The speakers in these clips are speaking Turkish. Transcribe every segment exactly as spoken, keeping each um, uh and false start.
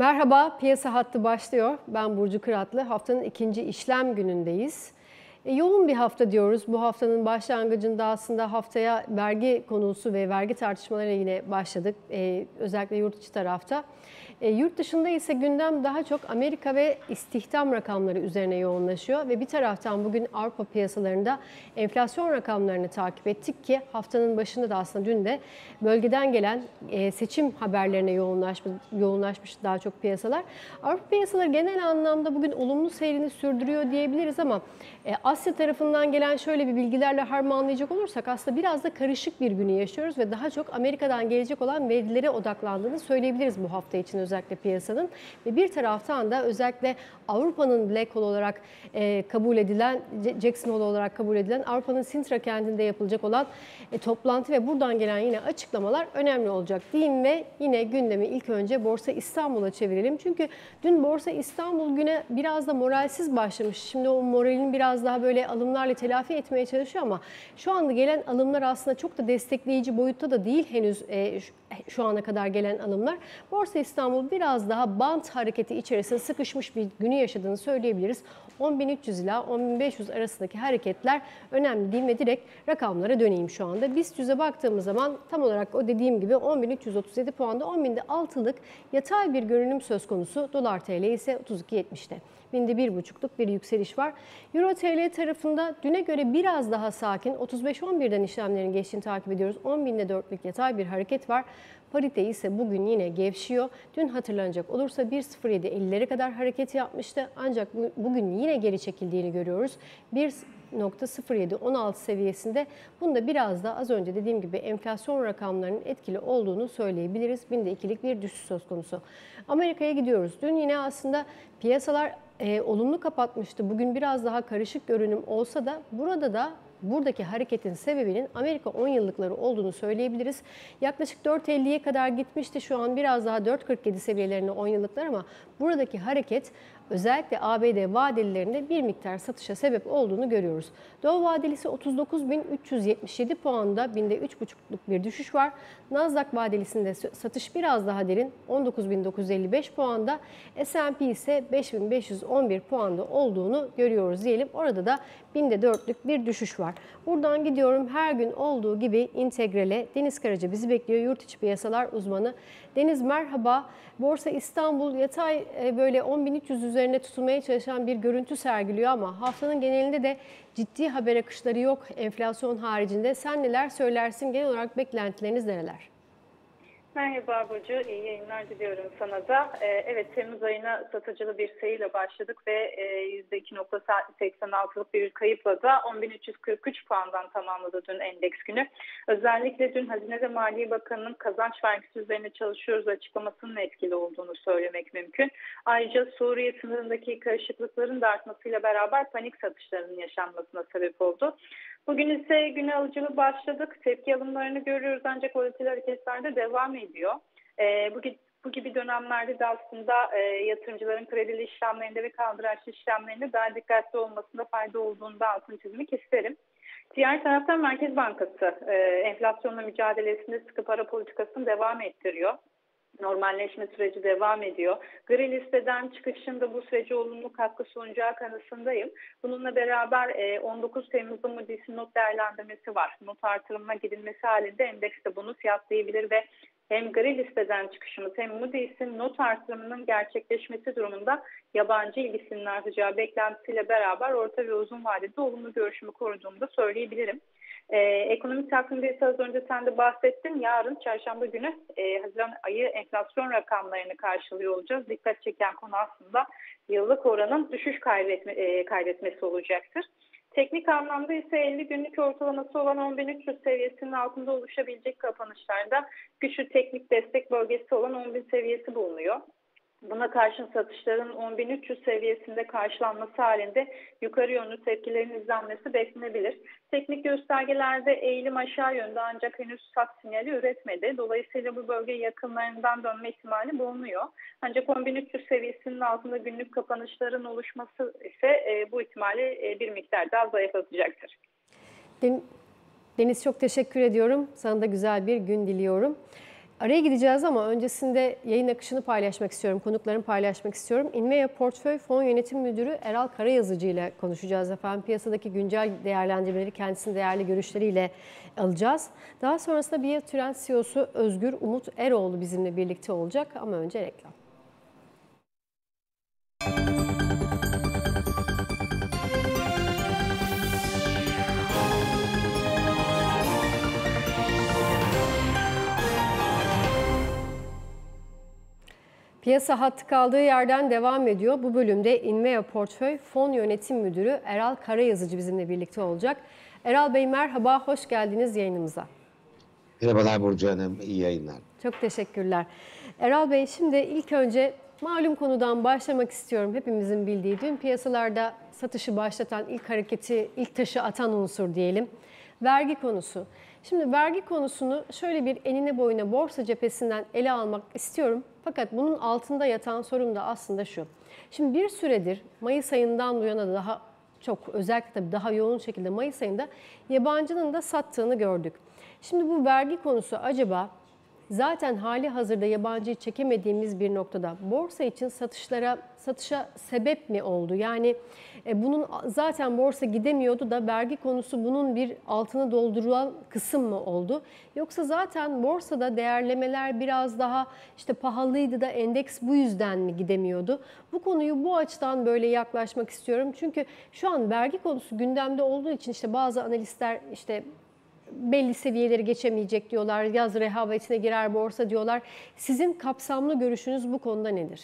Merhaba, piyasa hattı başlıyor. Ben Burcu Kıratlı. Haftanın ikinci işlem günündeyiz. E, yoğun bir hafta diyoruz. Bu haftanın başlangıcında aslında haftaya vergi konusu ve vergi tartışmalarına yine başladık. E, özellikle yurt içi tarafta. E, yurt dışında ise gündem daha çok Amerika ve istihdam rakamları üzerine yoğunlaşıyor. Ve bir taraftan bugün Avrupa piyasalarında enflasyon rakamlarını takip ettik ki haftanın başında da aslında dün de bölgeden gelen e, seçim haberlerine yoğunlaşmış, yoğunlaşmış daha çok piyasalar. Avrupa piyasaları genel anlamda bugün olumlu seyrini sürdürüyor diyebiliriz ama e, Asya tarafından gelen şöyle bir bilgilerle harmanlayacak olursak aslında biraz da karışık bir günü yaşıyoruz ve daha çok Amerika'dan gelecek olan verilere odaklandığını söyleyebiliriz bu hafta için özellikle piyasanın. Ve bir taraftan da özellikle Avrupa'nın Black Hole olarak e, kabul edilen, Jackson Hole olarak kabul edilen Avrupa'nın Sintra kentinde yapılacak olan e, toplantı ve buradan gelen yine açıklamalar önemli olacak diyeyim ve yine gündemi ilk önce Borsa İstanbul'a çevirelim. Çünkü dün Borsa İstanbul güne biraz da moralsiz başlamış. Şimdi o moralin biraz daha böyle alımlarla telafi etmeye çalışıyor ama şu anda gelen alımlar aslında çok da destekleyici boyutta da değil henüz e, şu ana kadar gelen alımlar. Borsa İstanbul biraz daha bant hareketi içerisinde sıkışmış bir günü yaşadığını söyleyebiliriz. on bin üç yüz ila on bin beş yüz arasındaki hareketler önemli değil ve direkt rakamlara döneyim şu anda. BIST yüze baktığımız zaman tam olarak o dediğim gibi on bin üç yüz otuz yedi puanda on binde altılık yatay bir görünüm söz konusu. Dolar T L ise otuz iki yetmişte. Binde bir buçukluk bir yükseliş var. Euro T L tarafında düne göre biraz daha sakin. otuz beş on birden işlemlerin geçtiğini takip ediyoruz. on binde dörtlük yatay bir hareket var. Parite ise bugün yine gevşiyor. Dün hatırlanacak olursa bir nokta sıfır yedi ellilere kadar hareket yapmıştı. Ancak bugün yine geri çekildiğini görüyoruz. bir nokta sıfır yedi on altı seviyesinde. Bunda biraz da az önce dediğim gibi enflasyon rakamlarının etkili olduğunu söyleyebiliriz. Binde ikilik bir düşüş söz konusu. Amerika'ya gidiyoruz. Dün yine aslında piyasalar e, olumlu kapatmıştı. Bugün biraz daha karışık görünüm olsa da burada da buradaki hareketin sebebinin Amerika on yıllıkları olduğunu söyleyebiliriz. Yaklaşık dört elliye kadar gitmişti. Şu an biraz daha dört kırk yedi seviyelerinde on yıllıklar ama buradaki hareket özellikle A B D vadelilerinde bir miktar satışa sebep olduğunu görüyoruz. Dow vadelisi otuz dokuz bin üç yüz yetmiş yedi puanda, binde üç buçukluk bir düşüş var. Nasdaq vadelisinde satış biraz daha derin, on dokuz bin dokuz yüz elli beş puanda. S and P ise beş bin beş yüz on bir puanda olduğunu görüyoruz diyelim. Orada da binde dörtlük bir düşüş var. Buradan gidiyorum her gün olduğu gibi Integral'e. Deniz Karaca bizi bekliyor, yurt içi piyasalar uzmanı. Deniz merhaba. Borsa İstanbul yatay böyle on bin üç yüz üzerine tutulmaya çalışan bir görüntü sergiliyor ama haftanın genelinde de ciddi haber akışları yok enflasyon haricinde. Sen neler söylersin? Genel olarak beklentileriniz nereler? Merhaba Burcu, iyi yayınlar diliyorum sana da. Ee, evet, Temmuz ayına satıcılı bir seyirle başladık ve e, yüzde iki nokta seksen altılık bir kayıpla da on bin üç yüz kırk üç puandan tamamladı dün endeks günü. Özellikle dün Hazine ve Maliye Bakanı'nın kazanç vergisi üzerine çalışıyoruz açıklamasının etkili olduğunu söylemek mümkün. Ayrıca Suriye sınırındaki karışıklıkların da artmasıyla beraber panik satışlarının yaşanmasına sebep oldu. Bugün ise güne alıcılı başladık. Tepki alımlarını görüyoruz ancak volatil hareketlerde devam ediyor. Ee, bu, bu gibi dönemlerde de aslında e, yatırımcıların kredili işlemlerinde ve kaldıraçlı işlemlerinde daha dikkatli olmasında fayda olduğunu da altını çizmek isterim. Diğer taraftan Merkez Bankası e, enflasyonla mücadelesinde sıkı para politikasını devam ettiriyor. Normalleşme süreci devam ediyor. Gri listeden çıkışında bu sürece olumlu katkı sunacağı kanısındayım. Bununla beraber on dokuz Temmuz'da Moody's'in not değerlendirmesi var. Not artırımına gidilmesi halinde endeks de bunu fiyatlayabilir ve hem gri listeden çıkışımız hem Moody's'in not artırımının gerçekleşmesi durumunda yabancı ilgisinin artacağı beklentisiyle beraber orta ve uzun vadede olumlu görüşümü koruduğumu da söyleyebilirim. Ee, ekonomik takvim verisi az önce sen de bahsettin. Yarın çarşamba günü e, Haziran ayı enflasyon rakamlarını karşılıyor olacağız. Dikkat çeken konu aslında yıllık oranın düşüş kaydetme, e, kaydetmesi olacaktır. Teknik anlamda ise elli günlük ortalaması olan on bin üç yüz seviyesinin altında oluşabilecek kapanışlarda güçlü teknik destek bölgesi olan on bin seviyesi bulunuyor. Buna karşın satışların on bin üç yüz seviyesinde karşılanması halinde yukarı yönlü tepkilerin izlenmesi beklenebilir. Teknik göstergelerde eğilim aşağı yönde ancak henüz sat sinyali üretmedi. Dolayısıyla bu bölge yakınlarından dönme ihtimali bulunuyor. Ancak on bin üç yüz seviyesinin altında günlük kapanışların oluşması ise e, bu ihtimali e, bir miktar daha zayıflatacaktır. Deniz, çok teşekkür ediyorum. Sana da güzel bir gün diliyorum. Araya gideceğiz ama öncesinde yayın akışını paylaşmak istiyorum, konuklarımı paylaşmak istiyorum. Invea Portföy Fon Yönetim Müdürü Eral Karayazıcı ile konuşacağız efendim. Piyasadaki güncel değerlendirmeleri, kendisinin değerli görüşleriyle alacağız. Daha sonrasında Biyotrend C E O'su Özgür Umut Eroğlu bizimle birlikte olacak ama önce reklam. Piyasa hattı kaldığı yerden devam ediyor. Bu bölümde Invea Portföy Fon Yönetim Müdürü Eral Karayazıcı bizimle birlikte olacak. Eral Bey merhaba, hoş geldiniz yayınımıza. Merhabalar Burcu Hanım, iyi yayınlar. Çok teşekkürler. Eral Bey, şimdi ilk önce malum konudan başlamak istiyorum. Hepimizin bildiği, dün piyasalarda satışı başlatan, ilk hareketi, ilk taşı atan unsur diyelim. Vergi konusu. Şimdi vergi konusunu şöyle bir enine boyuna borsa cephesinden ele almak istiyorum. Fakat bunun altında yatan sorun da aslında şu. Şimdi bir süredir Mayıs ayından bu yana daha çok, özellikle tabii daha yoğun şekilde Mayıs ayında yabancının da sattığını gördük. Şimdi bu vergi konusu acaba zaten hali hazırda yabancıyı çekemediğimiz bir noktada borsa için satışlara satışa sebep mi oldu? Yani e, bunun zaten borsa gidemiyordu da vergi konusu bunun bir altını doldurulan kısım mı oldu? Yoksa zaten borsada değerlemeler biraz daha işte pahalıydı da endeks bu yüzden mi gidemiyordu? Bu konuyu bu açıdan böyle yaklaşmak istiyorum. Çünkü şu an vergi konusu gündemde olduğu için işte bazı analistler işte belli seviyeleri geçemeyecek diyorlar, yaz rehavetine girer borsa diyorlar. Sizin kapsamlı görüşünüz bu konuda nedir?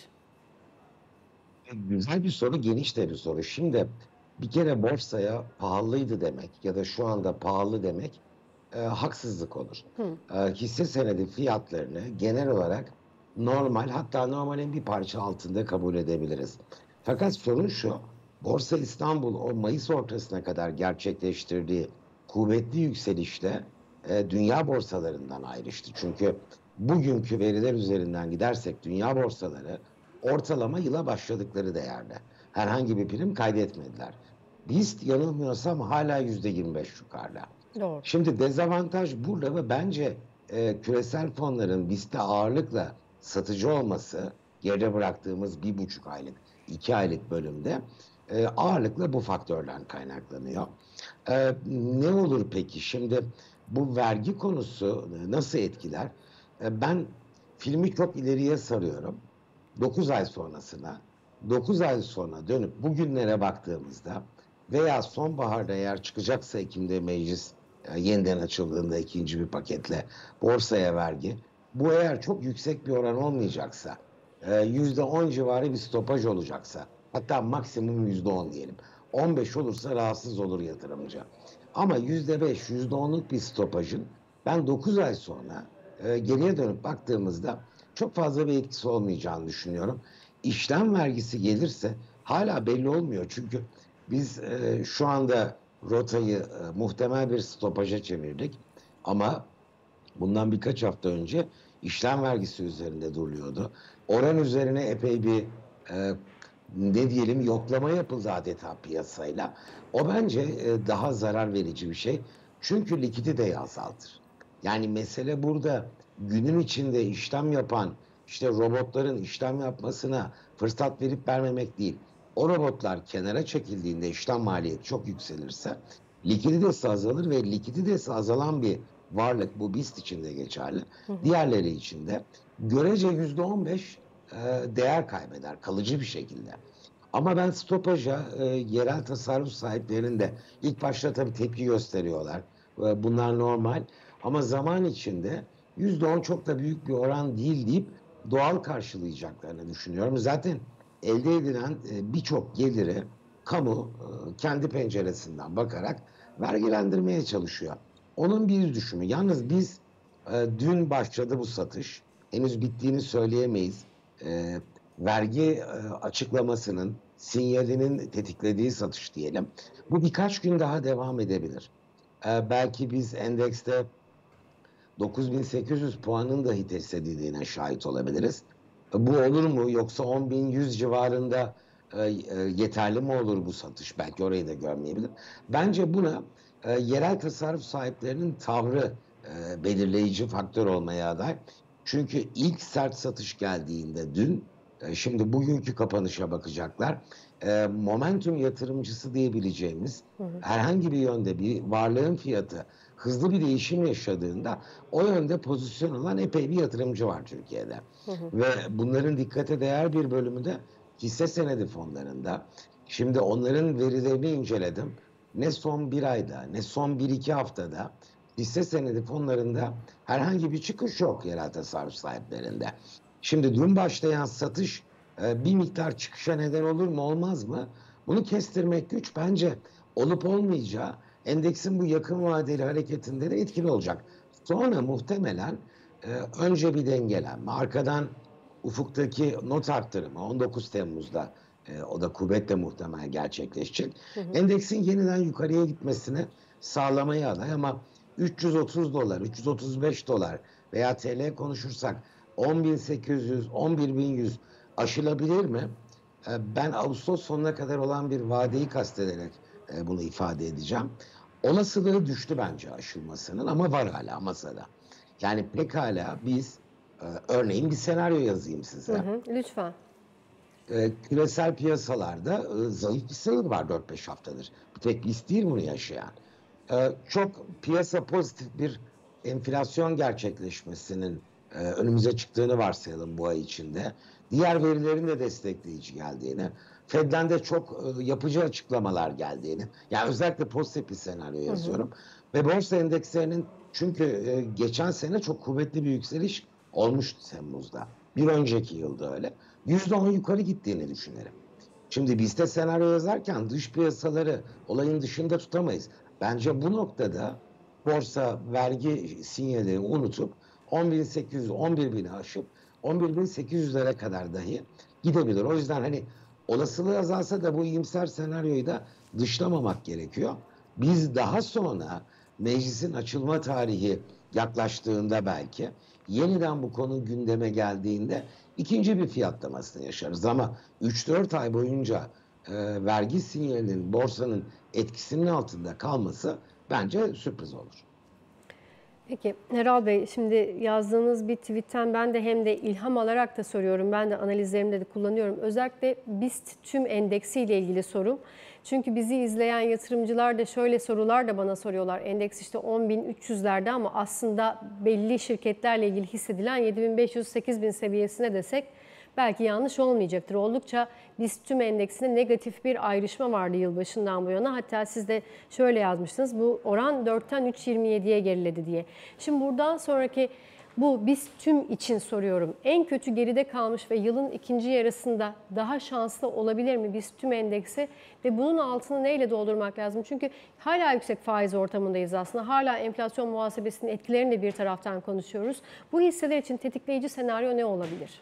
Güzel bir soru, geniş de bir soru. Şimdi bir kere borsaya pahalıydı demek ya da şu anda pahalı demek e, haksızlık olur. E, hisse senedi fiyatlarını genel olarak normal, hatta normalin bir parça altında kabul edebiliriz. Fakat sorun şu, Borsa İstanbul o Mayıs ortasına kadar gerçekleştirdiği kuvvetli yükselişte e, dünya borsalarından ayrıştı. Çünkü bugünkü veriler üzerinden gidersek dünya borsaları ortalama yıla başladıkları değerde herhangi bir prim kaydetmediler. BIST yanılmıyorsam hala yüzde yirmi beş yukarıda. Doğru. Şimdi dezavantaj burada ve bence e, küresel fonların BIST'e ağırlıkla satıcı olması, geride bıraktığımız bir buçuk aylık, iki aylık bölümde e, ağırlıkla bu faktörden kaynaklanıyor. E, ne olur peki? Şimdi bu vergi konusu nasıl etkiler? E, ben filmi çok ileriye sarıyorum. dokuz ay sonrasına, dokuz ay sonra dönüp bugünlere baktığımızda veya sonbaharda eğer çıkacaksa Ekim'de meclis e, yeniden açıldığında ikinci bir paketle borsaya vergi, bu eğer çok yüksek bir oran olmayacaksa, e, yüzde on civarı bir stopaj olacaksa, hatta maksimum yüzde on diyelim, on beş olursa rahatsız olur yatırımcı. Ama yüzde beş, yüzde onluk bir stopajın ben dokuz ay sonra e, geriye dönüp baktığımızda çok fazla bir etkisi olmayacağını düşünüyorum. İşlem vergisi gelirse hala belli olmuyor. Çünkü biz e, şu anda rotayı e, muhtemel bir stopaja çevirdik. Ama bundan birkaç hafta önce işlem vergisi üzerinde duruluyordu. Oran üzerine epey bir e, ne diyelim yoklama yapıldı adeta piyasayla. O bence e, daha zarar verici bir şey. Çünkü likiditeyi azaltır. Yani mesele burada günün içinde işlem yapan işte robotların işlem yapmasına fırsat verip vermemek değil. O robotlar kenara çekildiğinde işlem maliyeti çok yükselirse likiditesi azalır ve likiditesi azalan bir varlık, bu BIST için de geçerli. Hı hı. Diğerleri için de görece yüzde on beş e, değer kaybeder kalıcı bir şekilde. Ama ben stopaja e, yerel tasarruf sahiplerinin de ilk başta tabii tepki gösteriyorlar. E, bunlar normal. Ama zaman içinde yüzde on çok da büyük bir oran değil deyip doğal karşılayacaklarını düşünüyorum. Zaten elde edilen e, birçok geliri kamu e, kendi penceresinden bakarak vergilendirmeye çalışıyor. Onun bir düşümü. Yalnız biz e, dün başladı bu satış. Henüz bittiğini söyleyemeyiz. E, vergi e, açıklamasının sinyalinin tetiklediği satış diyelim. Bu birkaç gün daha devam edebilir. E, belki biz endekste dokuz bin sekiz yüz puanın dahi test edildiğine şahit olabiliriz. Bu olur mu? Yoksa on bin yüz civarında e, e, yeterli mi olur bu satış? Belki orayı da görmeyebilir. Bence buna e, yerel tasarruf sahiplerinin tavrı e, belirleyici faktör olmaya aday. Çünkü ilk sert satış geldiğinde dün, e, şimdi bugünkü kapanışa bakacaklar. E, momentum yatırımcısı diyebileceğimiz Hı hı. herhangi bir yönde bir varlığın fiyatı hızlı bir değişim yaşadığında o yönde pozisyon alan epey bir yatırımcı var Türkiye'de. Hı hı. Ve bunların dikkate değer bir bölümü de hisse senedi fonlarında. Şimdi onların verilerini inceledim. Ne son bir ayda ne son bir iki haftada hisse senedi fonlarında herhangi bir çıkış yok yerel tasarruf sahiplerinde. Şimdi dün başlayan satış e, bir miktar çıkışa neden olur mu olmaz mı? Bunu kestirmek güç. Bence olup olmayacağı endeksin bu yakın vadeli hareketinde de etkili olacak. Sonra muhtemelen e, önce bir dengelenme, arkadan ufuktaki not arttırımı on dokuz Temmuz'da e, o da kuvvetle muhtemel gerçekleşecek. Hı hı. Endeksin yeniden yukarıya gitmesini sağlamaya aday ama üç yüz otuz dolar, üç yüz otuz beş dolar veya T L konuşursak on bin sekiz yüz, on bir bin yüz aşılabilir mi? E, Ben Ağustos sonuna kadar olan bir vadeyi kastederek e, bunu ifade edeceğim. Olasılığı düştü bence aşılmasının ama var hala masada. Yani pekala biz e, örneğin bir senaryo yazayım Hı size. hı. Lütfen. E, küresel piyasalarda e, zayıf bir seyir var dört beş haftadır. Bir tek biz değil bunu yaşayan. E, çok piyasa pozitif bir enflasyon gerçekleşmesinin e, önümüze çıktığını varsayalım bu ay içinde. Diğer verilerin de destekleyici geldiğini, Fed'den de çok e, yapıcı açıklamalar geldiğini, yani özellikle pozitif bir senaryo Hı hı. yazıyorum. Ve borsa endekslerinin çünkü e, geçen sene çok kuvvetli bir yükseliş olmuştu Temmuz'da. Bir önceki yılda öyle. yüzde on yukarı gittiğini düşünelim. Şimdi biz de senaryo yazarken dış piyasaları olayın dışında tutamayız. Bence bu noktada borsa vergi sinyalini unutup on bin sekiz yüz, on bir bini aşıp on bir bin sekiz yüzlere kadar dahi gidebilir. O yüzden hani olasılığı azalsa da bu iyimser senaryoyu da dışlamamak gerekiyor. Biz daha sonra meclisin açılma tarihi yaklaştığında belki yeniden bu konu gündeme geldiğinde ikinci bir fiyatlamasını yaşarız. Ama üç dört ay boyunca e, vergi sinyalinin borsanın etkisinin altında kalması bence sürpriz olur. Peki Heral Bey, şimdi yazdığınız bir tweetten ben de hem de ilham alarak da soruyorum. Ben de analizlerimde de kullanıyorum. Özellikle BIST tüm endeksiyle ilgili sorum. Çünkü bizi izleyen yatırımcılar da şöyle sorular da bana soruyorlar. Endeks işte on bin üç yüzlerde ama aslında belli şirketlerle ilgili hissedilen yedi bin beş yüz sekiz bin seviyesine desek belki yanlış olmayacaktır. Oldukça BIST tüm endeksinde negatif bir ayrışma vardı yılbaşından bu yana. Hatta siz de şöyle yazmıştınız, bu oran dörtten üç virgül yirmi yediye geriledi diye. Şimdi buradan sonraki bu BIST tüm için soruyorum. En kötü geride kalmış ve yılın ikinci yarısında daha şanslı olabilir mi BIST tüm endeksi? Ve bunun altını neyle doldurmak lazım? Çünkü hala yüksek faiz ortamındayız aslında. Hala enflasyon muhasebesinin etkilerini de bir taraftan konuşuyoruz. Bu hisseler için tetikleyici senaryo ne olabilir?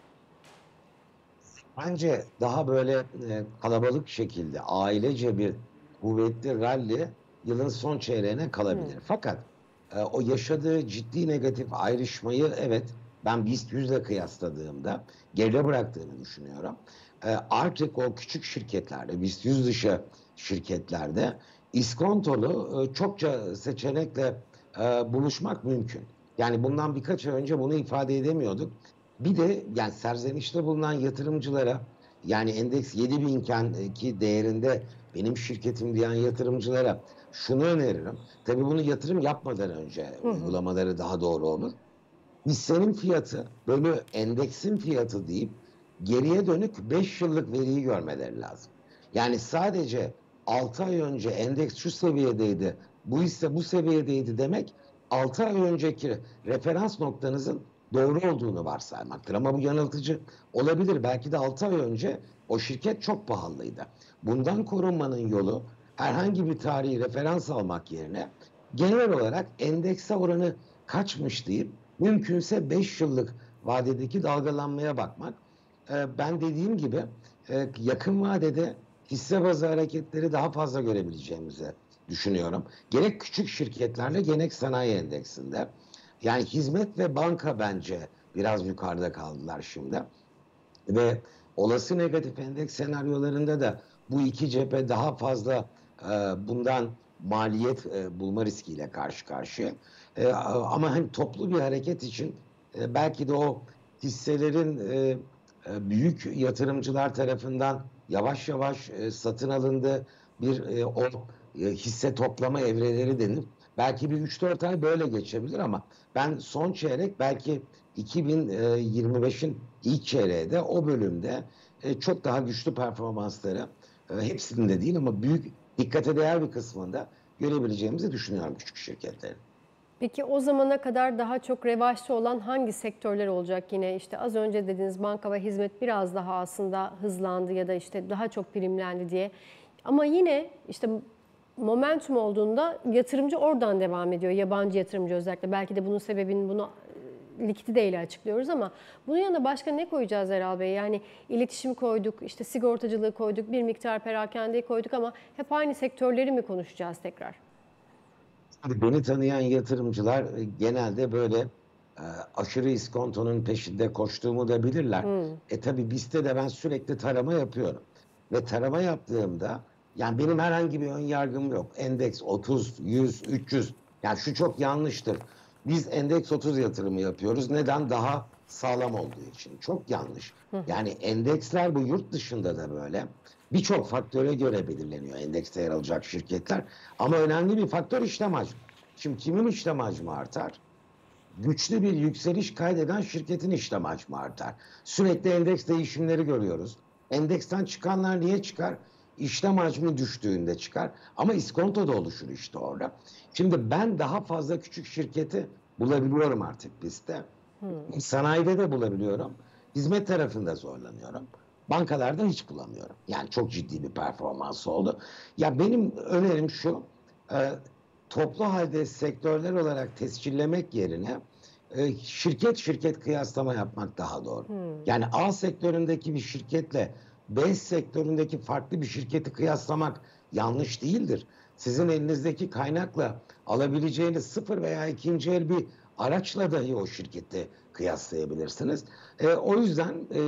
Bence daha böyle e, kalabalık şekilde ailece bir kuvvetli rally yılın son çeyreğine kalabilir. Hmm. Fakat e, o yaşadığı ciddi negatif ayrışmayı evet ben BIST yüzle kıyasladığımda geride bıraktığını düşünüyorum. E, artık o küçük şirketlerde, BIST yüz dışı şirketlerde iskontolu e, çokça seçenekle e, buluşmak mümkün. Yani bundan birkaç ay önce bunu ifade edemiyorduk. Bir de yani serzenişte bulunan yatırımcılara yani endeks yedi bin iken ki değerinde benim şirketim diyen yatırımcılara şunu öneririm. Tabii bunu yatırım yapmadan önce Hı hı. uygulamaları daha doğru olur. Hissenin fiyatı bölü endeksin fiyatı deyip geriye dönük beş yıllık veriyi görmeleri lazım. Yani sadece altı ay önce endeks şu seviyedeydi, bu hisse bu seviyedeydi demek altı ay önceki referans noktanızın doğru olduğunu varsaymaktır. Ama bu yanıltıcı olabilir. Belki de altı ay önce o şirket çok pahalıydı. Bundan korunmanın yolu herhangi bir tarihi referans almak yerine genel olarak endekse oranı kaçmış deyip mümkünse beş yıllık vadedeki dalgalanmaya bakmak. Ee, ben dediğim gibi e, yakın vadede hisse bazı hareketleri daha fazla görebileceğimizi düşünüyorum. Gerek küçük şirketlerle gerek sanayi endeksinde. Yani hizmet ve banka bence biraz yukarıda kaldılar şimdi. Ve olası negatif endeks senaryolarında da bu iki cephe daha fazla e, bundan maliyet e, bulma riskiyle karşı karşıya. E, ama hani toplu bir hareket için e, belki de o hisselerin e, e, büyük yatırımcılar tarafından yavaş yavaş e, satın alındığı bir e, o e, hisse toplama evreleri denir. Belki bir üç dört ay böyle geçebilir ama ben son çeyrek belki iki bin yirmi beşin ilk çeyreğinde o bölümde e, çok daha güçlü performansları e, hepsinde değil ama büyük dikkate değer bir kısmında görebileceğimizi düşünüyorum küçük şirketlerin. Peki o zamana kadar daha çok revaçta olan hangi sektörler olacak yine? İşte az önce dediğiniz banka ve hizmet biraz daha aslında hızlandı ya da işte daha çok primlendi diye. Ama yine işte momentum olduğunda yatırımcı oradan devam ediyor. Yabancı yatırımcı özellikle. Belki de bunun sebebini bunu e, likidite ile açıklıyoruz ama bunun yanında başka ne koyacağız Erol Bey? Yani iletişim koyduk, işte sigortacılığı koyduk, bir miktar perakendeyi koyduk ama hep aynı sektörleri mi konuşacağız tekrar? Tabii beni tanıyan yatırımcılar e, genelde böyle e, aşırı iskontonun peşinde koştuğumu da bilirler. Hmm. E tabii BIST'te de ben sürekli tarama yapıyorum. Ve tarama yaptığımda yani benim herhangi bir ön yargım yok. Endeks otuz, yüz, üç yüz. Yani şu çok yanlıştır. Biz endeks otuz yatırımı yapıyoruz. Neden? Daha sağlam olduğu için. Çok yanlış. Yani endeksler bu yurt dışında da böyle. Birçok faktöre göre belirleniyor endekste yer alacak şirketler. Ama önemli bir faktör işlem hacmi. Şimdi kimin işlem hacmi artar? Güçlü bir yükseliş kaydeden şirketin işlem hacmi artar. Sürekli endeks değişimleri görüyoruz. Endeksten çıkanlar niye çıkar? İşlem hacmi düştüğünde çıkar. Ama iskonto da oluşur işte orada. Şimdi ben daha fazla küçük şirketi bulabiliyorum artık BIST'te. Hmm. Sanayide de bulabiliyorum. Hizmet tarafında zorlanıyorum. Bankalarda hiç bulamıyorum. Yani çok ciddi bir performans oldu. Ya benim önerim şu, e, toplu halde sektörler olarak tescillemek yerine e, şirket şirket kıyaslama yapmak daha doğru. Hmm. Yani A sektöründeki bir şirketle B sektöründeki farklı bir şirketi kıyaslamak yanlış değildir. Sizin elinizdeki kaynakla alabileceğiniz sıfır veya ikinci el bir araçla dahi o şirketi kıyaslayabilirsiniz. E, o yüzden e,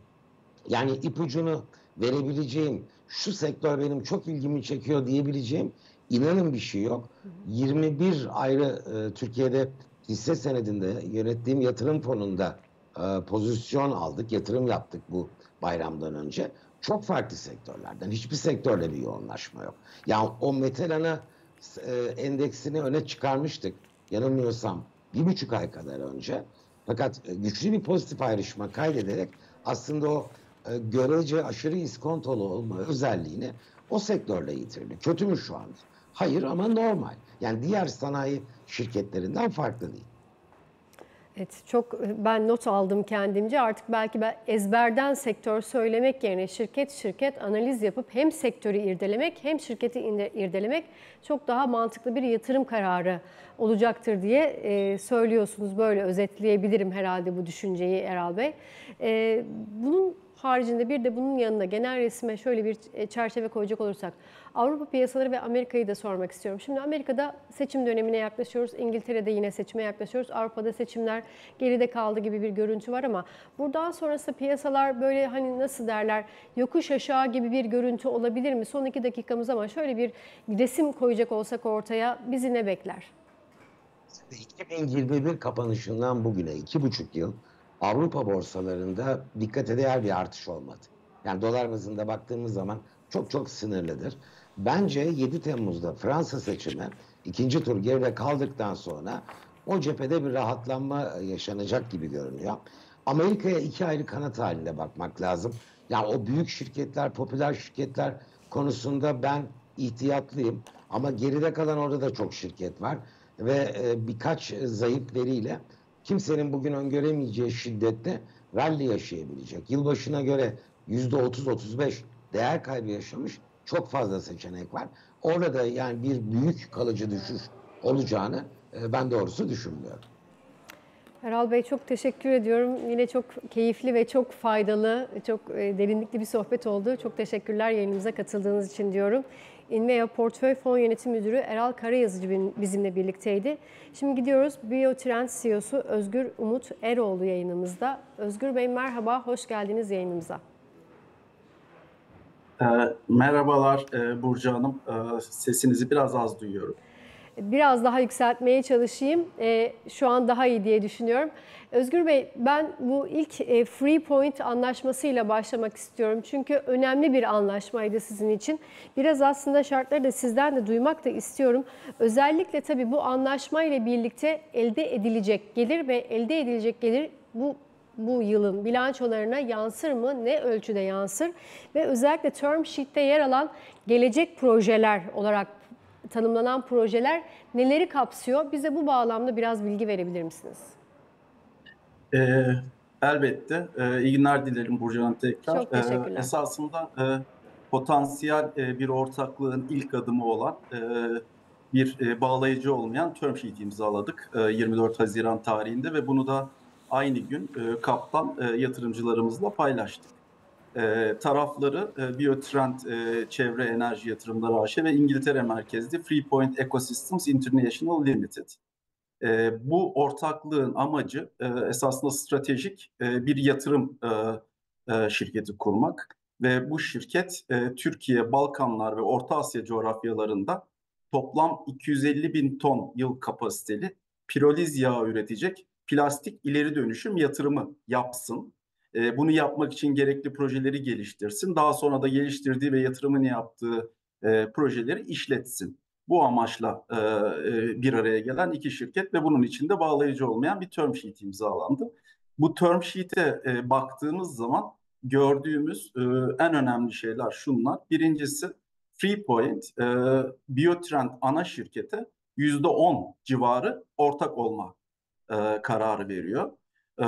yani ipucunu verebileceğim, şu sektör benim çok ilgimi çekiyor diyebileceğim inanın bir şey yok. yirmi bir ayrı e, Türkiye'de hisse senedinde yönettiğim yatırım fonunda e, pozisyon aldık, yatırım yaptık bu bayramdan önce. Çok farklı sektörlerden. Hiçbir sektörde bir yoğunlaşma yok. Yani o metal ana e, endeksini öne çıkarmıştık. Yanılmıyorsam bir buçuk ay kadar önce. Fakat e, güçlü bir pozitif ayrışma kaydederek aslında o e, görece aşırı iskontolu olma özelliğini o sektörle yitirdi. Kötü mü şu anda? Hayır ama normal. Yani diğer sanayi şirketlerinden farklı değil. Evet, çok ben not aldım kendimce. Artık belki ben ezberden sektör söylemek yerine şirket şirket analiz yapıp hem sektörü irdelemek hem şirketi irdelemek çok daha mantıklı bir yatırım kararı olacaktır diye e, söylüyorsunuz. Böyle özetleyebilirim herhalde bu düşünceyi Erol Bey. E, bunun haricinde bir de bunun yanında genel resme şöyle bir çerçeve koyacak olursak Avrupa piyasaları ve Amerika'yı da sormak istiyorum. Şimdi Amerika'da seçim dönemine yaklaşıyoruz. İngiltere'de yine seçime yaklaşıyoruz. Avrupa'da seçimler geride kaldı gibi bir görüntü var ama buradan sonrası piyasalar böyle hani nasıl derler yokuş aşağı gibi bir görüntü olabilir mi? Son iki dakikamız ama şöyle bir resim koyacak olsak ortaya bizi ne bekler? iki bin yirmi bir kapanışından bugüne iki buçuk yıl Avrupa borsalarında dikkate değer bir artış olmadı. Yani dolar bazında baktığımız zaman çok çok sınırlıdır. Bence yedi Temmuz'da Fransa seçimi ikinci tur geride kaldıktan sonra o cephede bir rahatlanma yaşanacak gibi görünüyor. Amerika'ya iki ayrı kanat halinde bakmak lazım. Yani o büyük şirketler, popüler şirketler konusunda ben ihtiyatlıyım. Ama geride kalan orada da çok şirket var. Ve birkaç zayıf veriyle kimsenin bugün öngöremeyeceği şiddette rally yaşayabilecek. Yılbaşına göre yüzde otuz otuz beş değer kaybı yaşamış çok fazla seçenek var. Orada da yani bir büyük kalıcı düşüş olacağını ben doğrusu düşünmüyorum. Erol Bey çok teşekkür ediyorum. Yine çok keyifli ve çok faydalı, çok derinlikli bir sohbet oldu. Çok teşekkürler yayınımıza katıldığınız için diyorum. Invea Portföy Fon Yönetim Müdürü Erol Karayazıcı bizimle birlikteydi. Şimdi gidiyoruz. Biotrend C E O'su Özgür Umut Eroğlu yayınımızda. Özgür Bey merhaba, hoş geldiniz yayınımıza. E, merhabalar e, Burcu Hanım. E, sesinizi biraz az duyuyorum. biraz daha yükseltmeye çalışayım. E, şu an daha iyi diye düşünüyorum. Özgür Bey, ben bu ilk e, Freepoint anlaşmasıyla başlamak istiyorum. Çünkü önemli bir anlaşmaydı sizin için. Biraz aslında şartları da sizden de duymak da istiyorum. Özellikle tabii bu anlaşmayla birlikte elde edilecek gelir ve elde edilecek gelir bu bu yılın bilançolarına yansır mı? Ne ölçüde yansır? Ve özellikle term sheet'te yer alan gelecek projeler olarak tanımlanan projeler neleri kapsıyor? Bize bu bağlamda biraz bilgi verebilir misiniz? Ee, elbette. Ee, iyi günler dilerim Burcu Hanım tekrar. Çok Ee, teşekkürler. esasında e, potansiyel e, bir ortaklığın ilk adımı olan e, bir e, bağlayıcı olmayan term sheet imzaladık e, yirmi dört Haziran tarihinde ve bunu da aynı gün e, Kaptan e, yatırımcılarımızla paylaştık. E, tarafları e, Biotrend e, Çevre Enerji Yatırımları A Ş ve İngiltere merkezli Freepoint Ecosystems International Limited. E, bu ortaklığın amacı e, esasında stratejik e, bir yatırım e, e, şirketi kurmak ve bu şirket e, Türkiye, Balkanlar ve Orta Asya coğrafyalarında toplam iki yüz elli bin ton yıl kapasiteli piroliz yağı üretecek plastik ileri dönüşüm yatırımı yapsın. E, bunu yapmak için gerekli projeleri geliştirsin. Daha sonra da geliştirdiği ve yatırımını yaptığı e, projeleri işletsin. Bu amaçla e, e, bir araya gelen iki şirket ve bunun içinde bağlayıcı olmayan bir term sheet imzalandı. Bu term sheet'e e, baktığımız zaman gördüğümüz e, en önemli şeyler şunlar. Birincisi Freepoint, e, Biotrend ana şirkete yüzde on civarı ortak olma e, kararı veriyor. E,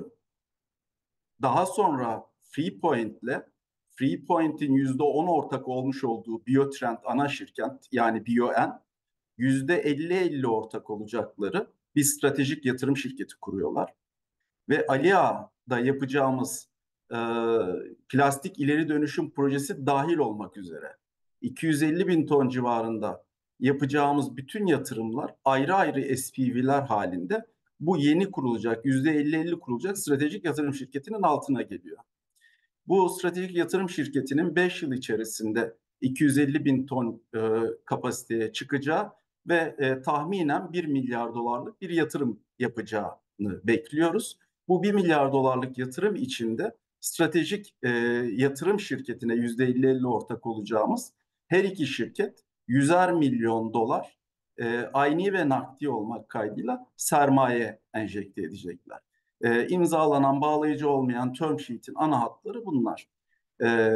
daha sonra Freepoint'le Freepoint'in yüzde on ortak olmuş olduğu Biotrend ana şirket yani BioN yüzde elli elli ortak olacakları bir stratejik yatırım şirketi kuruyorlar. Ve Ali Ağa'da yapacağımız e, plastik ileri dönüşüm projesi dahil olmak üzere iki yüz elli bin ton civarında yapacağımız bütün yatırımlar ayrı ayrı S P V'ler halinde bu yeni kurulacak yüzde elli elli kurulacak stratejik yatırım şirketinin altına geliyor. Bu stratejik yatırım şirketinin beş yıl içerisinde iki yüz elli bin ton e, kapasiteye çıkacağı ve e, tahminen bir milyar dolarlık bir yatırım yapacağını bekliyoruz. Bu bir milyar dolarlık yatırım içinde stratejik e, yatırım şirketine yüzde elli elli ortak olacağımız her iki şirket yüzer milyon dolar e, ayni ve nakdi olmak kaydıyla sermaye enjekte edecekler. E, imzalanan bağlayıcı olmayan term sheet'in ana hatları bunlar. E,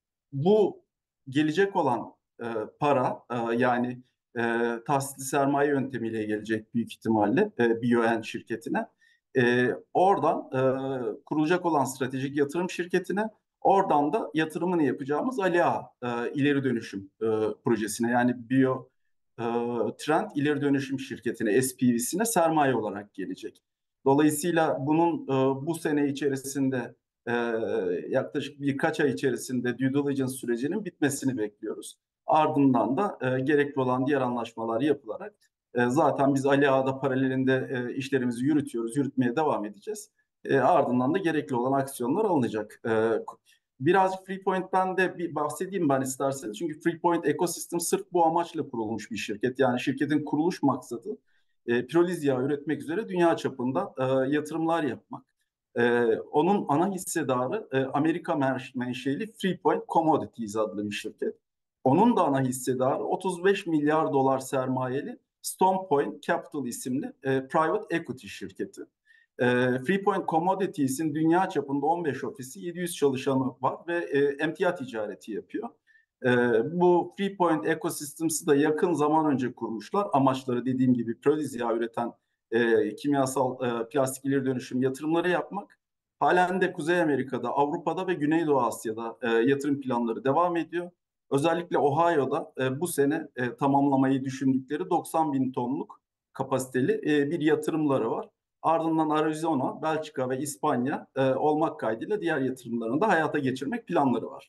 bu gelecek olan e, para e, yani e, tahsisli sermaye yöntemiyle gelecek büyük ihtimalle e, BioN şirketine. E, oradan e, kurulacak olan stratejik yatırım şirketine, oradan da yatırımını yapacağımız Ali Ağa e, ileri dönüşüm e, projesine yani Bio e, Trend ileri dönüşüm şirketine S P V'sine sermaye olarak gelecek. Dolayısıyla bunun e, bu sene içerisinde e, yaklaşık birkaç ay içerisinde due diligence sürecinin bitmesini bekliyoruz. Ardından da e, gerekli olan diğer anlaşmalar yapılarak e, zaten biz Ali Ağa'da paralelinde e, işlerimizi yürütüyoruz, yürütmeye devam edeceğiz. E, ardından da gerekli olan aksiyonlar alınacak. E, birazcık Freepoint'ten de bir bahsedeyim ben isterseniz. Çünkü Freepoint Ecosystem sırf bu amaçla kurulmuş bir şirket. Yani şirketin kuruluş maksadı e, piroliz yağı üretmek üzere dünya çapında e, yatırımlar yapmak. E, onun ana hissedarı e, Amerika menşeli Freepoint Commodities adlı bir şirket. Onun da ana hissedarı otuz beş milyar dolar sermayeli Stone Point Capital isimli e, private equity şirketi. E, Freepoint Commodities'in dünya çapında on beş ofisi, yedi yüz çalışanı var ve e, emtia ticareti yapıyor. E, bu Freepoint Ecosystems'ı da yakın zaman önce kurmuşlar. Amaçları dediğim gibi piroliz yağı üreten e, kimyasal e, plastik ileri dönüşüm yatırımları yapmak. Halen de Kuzey Amerika'da, Avrupa'da ve Güneydoğu Asya'da e, yatırım planları devam ediyor. Özellikle Ohio'da e, bu sene e, tamamlamayı düşündükleri doksan bin tonluk kapasiteli e, bir yatırımları var. Ardından Arizona, Belçika ve İspanya e, olmak kaydıyla diğer yatırımlarını da hayata geçirmek planları var.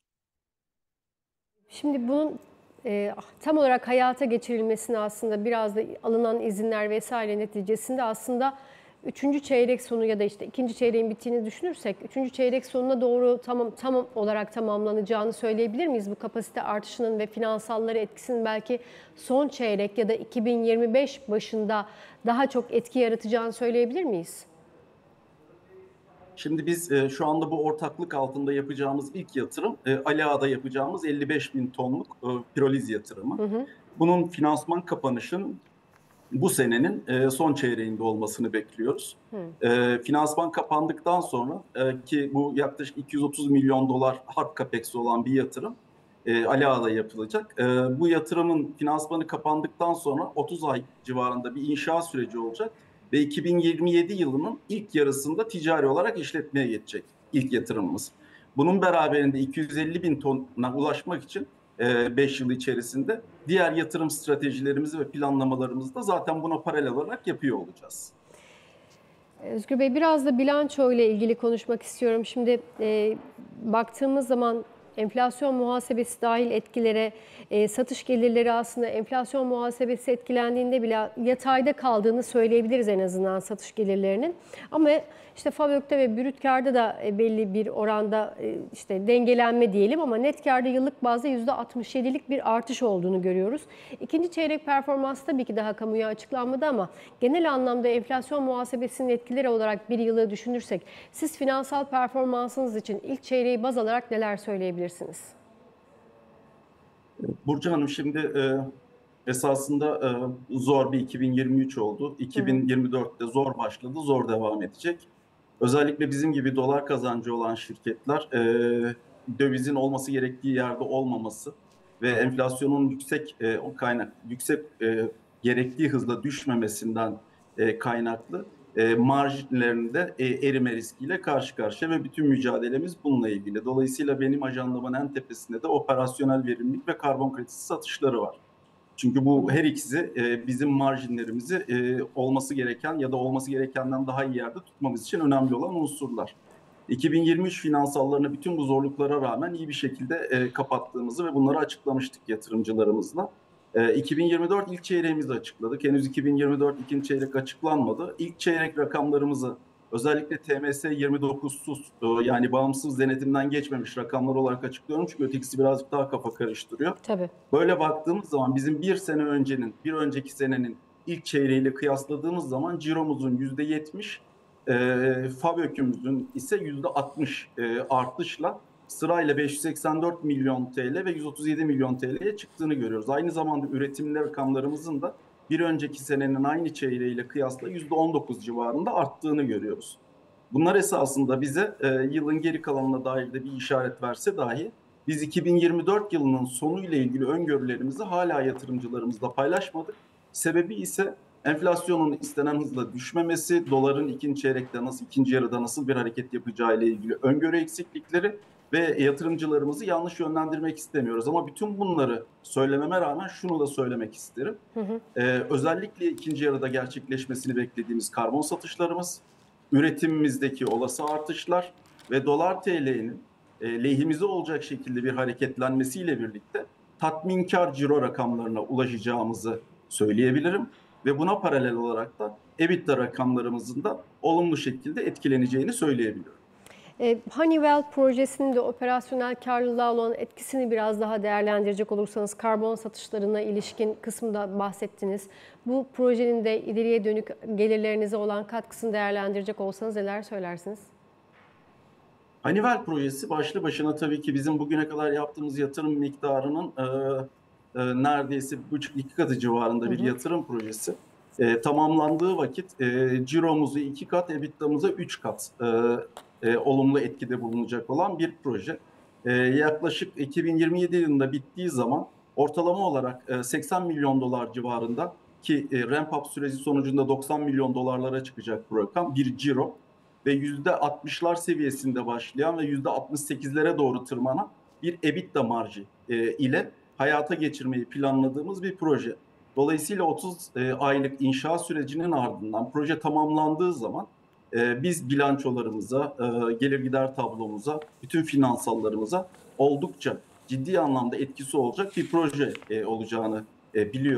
Şimdi bunun e, tam olarak hayata geçirilmesini aslında biraz da alınan izinler vesaire neticesinde aslında üçüncü çeyrek sonu ya da işte ikinci çeyreğin bittiğini düşünürsek, üçüncü çeyrek sonuna doğru tamam tam olarak tamamlanacağını söyleyebilir miyiz? Bu kapasite artışının ve finansalları etkisinin belki son çeyrek ya da iki bin yirmi beş başında daha çok etki yaratacağını söyleyebilir miyiz? Şimdi biz e, şu anda bu ortaklık altında yapacağımız ilk yatırım e, Ali Ağa'da yapacağımız elli beş bin tonluk e, piroliz yatırımı. Hı hı. Bunun finansman kapanışın bu senenin e, son çeyreğinde olmasını bekliyoruz. E, finansman kapandıktan sonra e, ki bu yaklaşık iki yüz otuz milyon dolar hard capex'i olan bir yatırım e, Ali Ağa'da yapılacak. E, bu yatırımın finansmanı kapandıktan sonra otuz ay civarında bir inşaat süreci olacak ve iki bin yirmi yedi yılının ilk yarısında ticari olarak işletmeye geçecek ilk yatırımımız. Bunun beraberinde iki yüz elli bin tona ulaşmak için beş yıl içerisinde diğer yatırım stratejilerimizi ve planlamalarımızı da zaten buna paralel olarak yapıyor olacağız. Özgür Bey, biraz da bilanço ile ilgili konuşmak istiyorum. Şimdi e, baktığımız zaman enflasyon muhasebesi dahil etkilere, e, satış gelirleri aslında enflasyon muhasebesi etkilendiğinde bile yatayda kaldığını söyleyebiliriz en azından satış gelirlerinin. Ama işte FAVÖK'te ve brüt kârda da belli bir oranda e, işte dengelenme diyelim ama net kârda yıllık bazda yüzde altmış yedilik bir artış olduğunu görüyoruz. İkinci çeyrek performansı tabii ki daha kamuya açıklanmadı ama genel anlamda enflasyon muhasebesinin etkileri olarak bir yılı düşünürsek siz finansal performansınız için ilk çeyreği baz alarak neler söyleyebilirsiniz? Burcu Hanım, şimdi e, esasında e, zor bir iki bin yirmi üç oldu. iki bin yirmi dörtte zor başladı, zor devam edecek. Özellikle bizim gibi dolar kazancı olan şirketler e, dövizin olması gerektiği yerde olmaması ve enflasyonun yüksek e, o kaynak yüksek e, gerektiği hızla düşmemesinden e, kaynaklı e, marjinlerinde e, erime riskiyle karşı karşıya ve bütün mücadelemiz bununla ilgili. Dolayısıyla benim ajandamın en tepesinde de operasyonel verimlilik ve karbon kredisi satışları var. Çünkü bu her ikisi e, bizim marjinlerimizi e, olması gereken ya da olması gerekenden daha iyi yerde tutmamız için önemli olan unsurlar. iki bin yirmi üç finansallarını bütün bu zorluklara rağmen iyi bir şekilde e, kapattığımızı ve bunları açıklamıştık yatırımcılarımızla. E, iki bin yirmi dört ilk çeyreğimizi açıkladık. Henüz iki bin yirmi dört ikinci çeyrek açıklanmadı. İlk çeyrek rakamlarımızı özellikle T M S yirmi dokuzsuz yani bağımsız denetimden geçmemiş rakamlar olarak açıklıyorum. Çünkü ötekisi birazcık daha kafa karıştırıyor. Tabii. Böyle baktığımız zaman bizim bir sene öncenin, bir önceki senenin ilk çeyreğiyle kıyasladığımız zaman ciromuzun yüzde yetmiş, e, FAVÖK'ümüzün ise yüzde altmış e, artışla sırayla beş yüz seksen dört milyon T L ve yüz otuz yedi milyon T L'ye çıktığını görüyoruz. Aynı zamanda üretimli rakamlarımızın da bir önceki senenin aynı çeyreğiyle kıyasla yüzde on dokuz civarında arttığını görüyoruz. Bunlar esasında bize e, yılın geri kalanına dair de bir işaret verse dahi biz iki bin yirmi dört yılının sonuyla ilgili öngörülerimizi hala yatırımcılarımızla paylaşmadık. Sebebi ise enflasyonun istenen hızla düşmemesi, doların ikinci çeyrekte nasıl, ikinci yarıda nasıl bir hareket yapacağı ile ilgili öngörü eksiklikleri ve yatırımcılarımızı yanlış yönlendirmek istemiyoruz. Ama bütün bunları söylememe rağmen şunu da söylemek isterim. Hı hı. Ee, özellikle ikinci yarıda gerçekleşmesini beklediğimiz karbon satışlarımız, üretimimizdeki olası artışlar ve dolar T L'nin e, lehimize olacak şekilde bir hareketlenmesiyle birlikte tatminkar ciro rakamlarına ulaşacağımızı söyleyebilirim. Ve buna paralel olarak da EBITDA rakamlarımızın da olumlu şekilde etkileneceğini söyleyebiliyorum. Honeywell projesinin de operasyonel karlılığa olan etkisini biraz daha değerlendirecek olursanız karbon satışlarına ilişkin kısmında bahsettiniz. Bu projenin de ileriye dönük gelirlerinize olan katkısını değerlendirecek olsanız neler söylersiniz? Honeywell projesi başlı başına tabii ki bizim bugüne kadar yaptığımız yatırım miktarının e, e, neredeyse bir buçuk iki katı civarında bir hı hı. yatırım projesi. E, tamamlandığı vakit e, ciromuzu iki kat, EBITDA'mıza üç kat e, e, olumlu etkide bulunacak olan bir proje. E, yaklaşık iki bin yirmi yedi yılında bittiği zaman ortalama olarak e, seksen milyon dolar civarında ki e, ramp-up süreci sonucunda doksan milyon dolarlara çıkacak bu rakam bir ciro ve yüzde altmışlar seviyesinde başlayan ve yüzde altmış sekizlere doğru tırmanan bir EBITDA marjı e, ile hayata geçirmeyi planladığımız bir proje. Dolayısıyla otuz e, aylık inşaat sürecinin ardından proje tamamlandığı zaman e, biz bilançolarımıza, e, gelir gider tablomuza, bütün finansallarımıza oldukça ciddi anlamda etkisi olacak bir proje e, olacağını e, biliyoruz.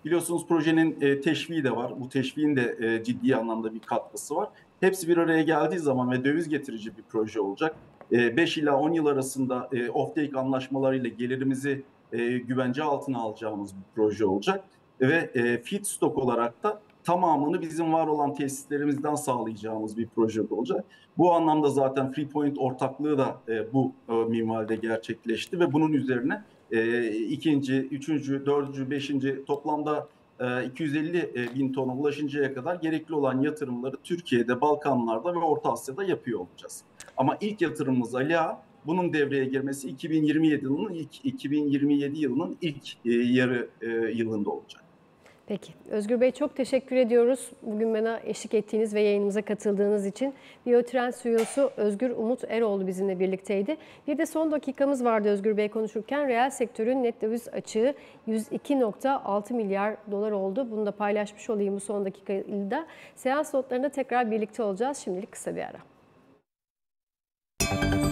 Biliyorsunuz projenin e, teşviği de var. Bu teşviğin de e, ciddi anlamda bir katkısı var. Hepsi bir araya geldiği zaman ve döviz getirici bir proje olacak. beş ila on yıl arasında e, offtake anlaşmalarıyla gelirimizi e, güvence altına alacağımız bir proje olacak. Ve e, feedstock olarak da tamamını bizim var olan tesislerimizden sağlayacağımız bir proje olacak. Bu anlamda zaten Freepoint ortaklığı da e, bu e, minvalde gerçekleşti ve bunun üzerine e, ikinci, üçüncü, dördüncü, beşinci toplamda e, iki yüz elli bin tona ulaşıncaya kadar gerekli olan yatırımları Türkiye'de, Balkanlar'da ve Orta Asya'da yapıyor olacağız. Ama ilk yatırımımız Ali Ağa, bunun devreye girmesi iki bin yirmi yedi yılının ilk iki bin yirmi yedi yılının ilk e, yarı e, yılında olacak. Peki. Özgür Bey çok teşekkür ediyoruz. Bugün bana eşlik ettiğiniz ve yayınımıza katıldığınız için. Biotrend C E O'su Özgür Umut Eroğlu bizimle birlikteydi. Bir de son dakikamız vardı Özgür Bey konuşurken. Reel sektörün net döviz açığı yüz iki nokta altı milyar dolar oldu. Bunu da paylaşmış olayım bu son dakikada. Seans notlarında tekrar birlikte olacağız. Şimdilik kısa bir ara.